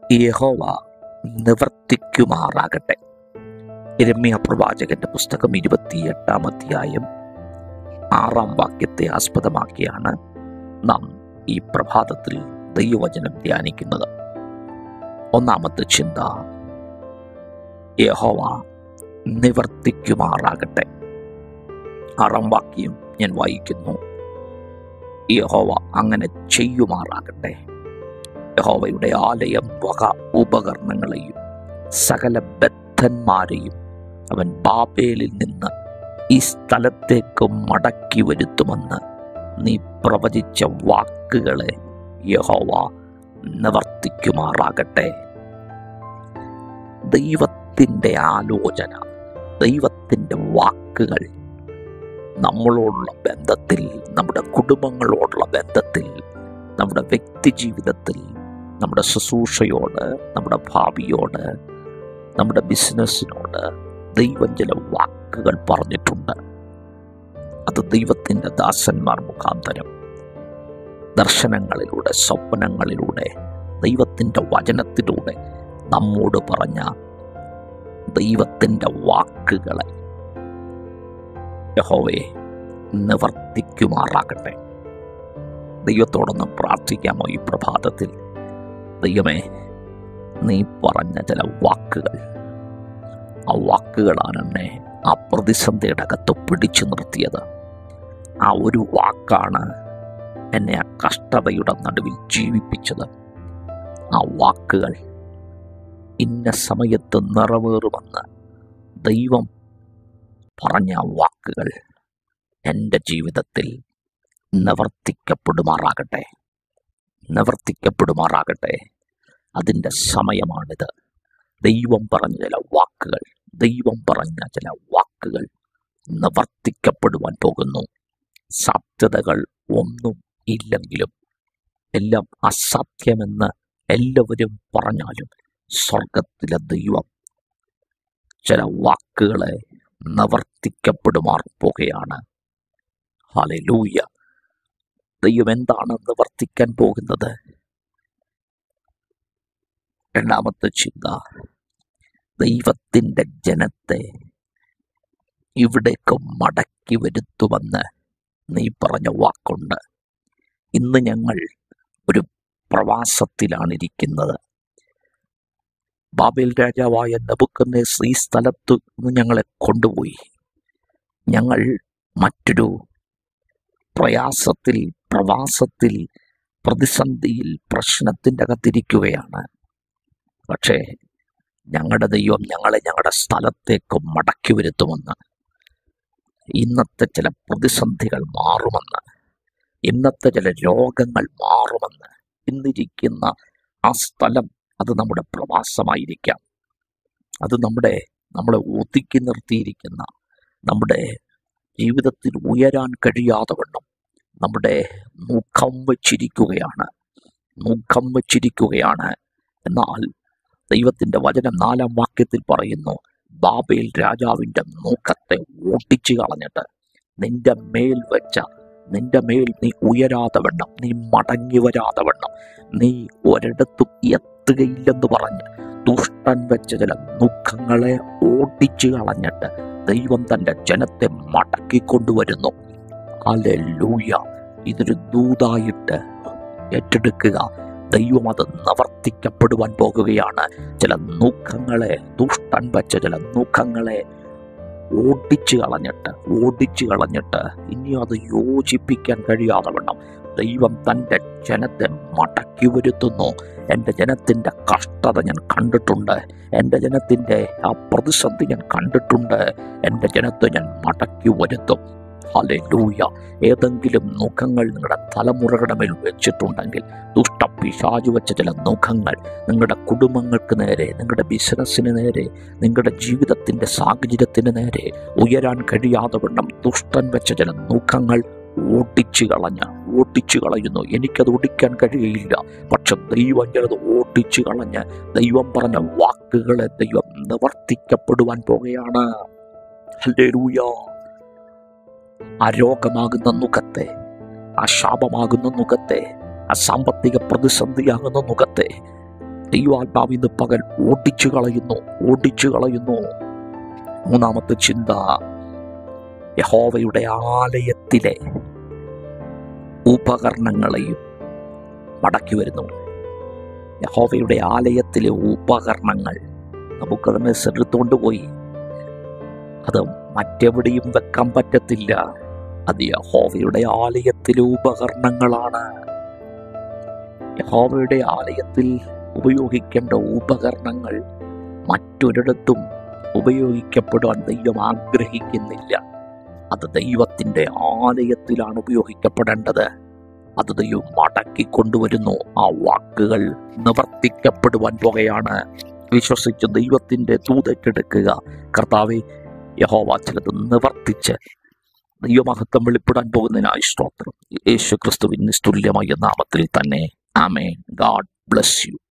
യഹോവ നിവർത്തിക്കുമാറാകട്ടെ. യിരെമ്യാ പ്രവാചകന്റെ പുസ്തകം 28-ാം അധ്യായം 6-ാം വാക്യത്തെ ആസ്പദമാക്കിയാണ് നാം ഈ പ്രഭാതത്തിൽ ദൈവവചനം ധ്യാനിക്കുന്നത്. ഒന്നാമത്തെ ചിന്ത, യഹോവ നിവർത്തിക്കുമാറാകട്ടെ. 6-ാം വാക്യം ഞാൻ വായിക്കുന്നു, യഹോവ അങ്ങനെ ചെയ്യുമാറാകട്ടെ. യഹോവയുടെ ആലയം വക ഉപകരണങ്ങളെയും സകല ബദ്ധന്മാരെയും അവൻ ബാബേലിൽ നിന്ന് ഈ സ്ഥലത്തേക്ക് മടക്കി വരുത്തുമെന്ന് നീ പ്രവചിച്ച വാക്കുകളെ യഹോവ നിവർത്തിക്കുമാറാകട്ടെ. ദൈവത്തിൻ്റെ ആലോചന, ദൈവത്തിൻ്റെ വാക്കുകൾ നമ്മളോടുള്ള ബന്ധത്തിൽ, നമ്മുടെ കുടുംബങ്ങളോടുള്ള ബന്ധത്തിൽ, നമ്മുടെ വ്യക്തി ജീവിതത്തിൽ, നമ്മുടെ ശുശ്രൂഷയോട്, നമ്മുടെ ഭാവിയോട്, നമ്മുടെ ബിസിനസ്സിനോട് ദൈവം ചില വാക്കുകൾ പറഞ്ഞിട്ടുണ്ട്. അത് ദൈവത്തിൻ്റെ ദാസന്മാർ മുഖാന്തരം ദർശനങ്ങളിലൂടെ, സ്വപ്നങ്ങളിലൂടെ, ദൈവത്തിൻ്റെ വചനത്തിലൂടെ നമ്മോട് പറഞ്ഞ ദൈവത്തിൻ്റെ വാക്കുകളെ യഹോവയെ നിവർത്തിക്കുമാറാകട്ടെ. ദൈവത്തോടൊന്ന് പ്രാർത്ഥിക്കാമോ ഈ പ്രഭാതത്തിൽ? ദൈവമേ, നീ പറഞ്ഞ ചില വാക്കുകൾ, ആ വാക്കുകളാണ് എന്നെ ആ പ്രതിസന്ധിയുടെ അകത്ത് പിടിച്ചു നിർത്തിയത്. ആ ഒരു വാക്കാണ് എന്നെ ആ കഷ്ടതയുടെ നടുവിൽ ജീവിപ്പിച്ചത്. ആ വാക്കുകൾ ഇന്ന സമയത്ത് നിറവേറുമെന്ന് ദൈവം പറഞ്ഞ വാക്കുകൾ എൻ്റെ ജീവിതത്തിൽ നിവർത്തിക്കപ്പെടുമാറാകട്ടെ, നിവർത്തിക്കപ്പെടുമാറാകട്ടെ. അതിൻ്റെ സമയമാണിത്. ദൈവം പറഞ്ഞ ചില വാക്കുകൾ, ദൈവം പറഞ്ഞ ചില വാക്കുകൾ നിവർത്തിക്കപ്പെടുവാൻ പോകുന്നു. സാധ്യതകൾ ഒന്നും ഇല്ലെങ്കിലും, എല്ലാം അസാധ്യമെന്ന് എല്ലാവരും പറഞ്ഞാലും സ്വർഗത്തിലെ ദൈവം ചില വാക്കുകളെ നിവർത്തിക്കപ്പെടുമാർ പോകുകയാണ്. ഹല്ലേലൂയ. ദൈവം എന്താണ് നിവർത്തിക്കാൻ പോകുന്നത്? രണ്ടാമത്തെ ചിന്ത, ദൈവത്തിൻ്റെ ജനത്തെ ഇവിടേക്ക് മടക്കി വരുത്തുമെന്ന് നീ പറഞ്ഞ വാക്കുണ്ട്. ഇന്ന് ഞങ്ങൾ ഒരു പ്രവാസത്തിലാണ് ഇരിക്കുന്നത്. ബാബേൽ രാജാവായ നെബൂഖദ്നേസർ ഈ സ്ഥലത്ത് നിന്ന് ഞങ്ങളെ കൊണ്ടുപോയി. ഞങ്ങൾ മറ്റൊരു പ്രയാസത്തിൽ, പ്രവാസത്തിൽ, പ്രതിസന്ധിയിൽ, പ്രശ്നത്തിൻ്റെ അകത്തിരിക്കുകയാണ്. പക്ഷേ ഞങ്ങളുടെ ദൈവം ഞങ്ങളെ ഞങ്ങളുടെ സ്ഥലത്തേക്ക് മടക്കി വരുത്തുമെന്ന്, ഇന്നത്തെ ചില പ്രതിസന്ധികൾ മാറുമെന്ന്, ഇന്നത്തെ ചില രോഗങ്ങൾ മാറുമെന്ന്, ഇന്നിരിക്കുന്ന ആ സ്ഥലം അത് നമ്മുടെ പ്രവാസമായിരിക്കാം. അത് നമ്മളെ ഒതുക്കി നിർത്തിയിരിക്കുന്ന, നമ്മുടെ ജീവിതത്തിൽ ഉയരാൻ കഴിയാതെ വണ്ണം നമ്മുടെ മുഖം വച്ചിരിക്കുകയാണ്. എന്നാൽ ദൈവത്തിൻ്റെ വചനം 4-ാം വാക്യത്തിൽ പറയുന്നു, ബാബേൽ രാജാവിൻ്റെ മുഖത്തെ ഓടിച്ചു കളഞ്ഞിട്ട് നിന്റെ മേൽ നീ ഉയരാതെ വണ്ണം, നീ മടങ്ങി വരാതെ വണ്ണം, നീ ഒരിടത്തും എത്തുകയില്ലെന്ന് പറഞ്ഞ് ദുഷ്ടൻ വെച്ച ചില മുഖങ്ങളെ ഓടിച്ചു കളഞ്ഞിട്ട് ദൈവം തൻ്റെ ജനത്തെ മടക്കിക്കൊണ്ടുവരുന്നു. ഹല്ലേലൂയ. ഇതൊരു ദൂതായിട്ട് ഏറ്റെടുക്കുക. ദൈവം അത് നിവർത്തിക്കപ്പെടുവാൻ പോകുകയാണ്. ചില മുഖങ്ങളെ, ദുഷ്ടൻ വച്ച ചില മുഖങ്ങളെ ഓടിച്ചു കളഞ്ഞിട്ട് ഇനി അത് യോജിപ്പിക്കാൻ കഴിയാതെ വണ്ണം ദൈവം തൻ്റെ ജനത്തെ മടക്കി വരുത്തുന്നു. എൻ്റെ ജനത്തിൻ്റെ കഷ്ടത ഞാൻ കണ്ടിട്ടുണ്ട്, എൻ്റെ ജനത്തിൻ്റെ ആ പ്രതിസന്ധി ഞാൻ കണ്ടിട്ടുണ്ട്. എൻ്റെ ജനത്തെ ഞാൻ മടക്കി വരുത്തും. ഹല്ലേലൂയ. ഏതെങ്കിലും മുഖങ്ങൾ നിങ്ങളുടെ തലമുറകളുടെ മേൽ വെച്ചിട്ടുണ്ടെങ്കിൽ, ദുഷ്ടപിശാചു വെച്ച ചില മുഖങ്ങൾ നിങ്ങളുടെ കുടുംബങ്ങൾക്ക് നേരെ, നിങ്ങളുടെ ബിസിനസ്സിന് നേരെ, നിങ്ങളുടെ ജീവിതത്തിൻ്റെ സാഹചര്യത്തിന് നേരെ ഉയരാൻ കഴിയാതെ വണ്ണം ദുഷ്ടൻ വെച്ച ചില മുഖങ്ങൾ ഓടിച്ചു കളയുന്നു. എനിക്കത് ഓടിക്കാൻ കഴിയില്ല. പക്ഷെ ദൈവം ചിലത് ഓടിച്ചു കളഞ്ഞ് ദൈവം പറഞ്ഞ വാക്കുകളെ ദൈവം നിവർത്തിക്കപ്പെടുവാൻ പോകുകയാണ്. ഹല്ലേലൂയ. ആ രോഗമാകുന്ന മുഖത്തെ, ആ ശാപമാകുന്ന മുഖത്തെ, ആ സാമ്പത്തിക പ്രതിസന്ധിയാകുന്ന മുഖത്തെ ദൈവാത്മാവ് ഇന്ന് പകൽ ഓടിച്ചു കളയുന്നു. മൂന്നാമത്തെ ചിന്ത, യഹോവയുടെ ആലയത്തിലെ ഉപകരണങ്ങളെയും മടക്കി വരുന്നു. യഹോവയുടെ ആലയത്തിലെ ഉപകരണങ്ങൾ നബൂഖദ്നേസർ എടുത്തുകൊണ്ട് പോയി. അത് മറ്റെവിടെയും വെക്കാൻ പറ്റത്തില്ല. അത് യഹോവയുടെ ആലയത്തിലെ ഉപകരണങ്ങളാണ്. യഹോവയുടെ ആലയത്തിൽ ഉപയോഗിക്കേണ്ട ഉപകരണങ്ങൾ മറ്റൊരിടത്തും ഉപയോഗിക്കപ്പെടാൻ ദൈവം ആഗ്രഹിക്കുന്നില്ല. അത് ദൈവത്തിൻ്റെ ആലയത്തിലാണ് ഉപയോഗിക്കപ്പെടേണ്ടത്. അത് ദൈവം മടക്കി കൊണ്ടുവരുന്നു. ആ വാക്കുകൾ നിവർത്തിക്കപ്പെടുവാൻ പോകുകയാണ്. വിശ്വസിച്ച് ദൈവത്തിൻ്റെ ദൂതേറ്റെടുക്കുക. കർത്താവേ, യഹോവ ചിലത് നിവർത്തിച്ച് ദൈവമഹത്വം വെളിപ്പെടാൻ പോകുന്നതിനായി സ്തോത്രം. യേശു ക്രിസ്തുവിൻ നിസ്തുല്യമായ നാമത്തിൽ തന്നെ. ആമേൻ. God bless U.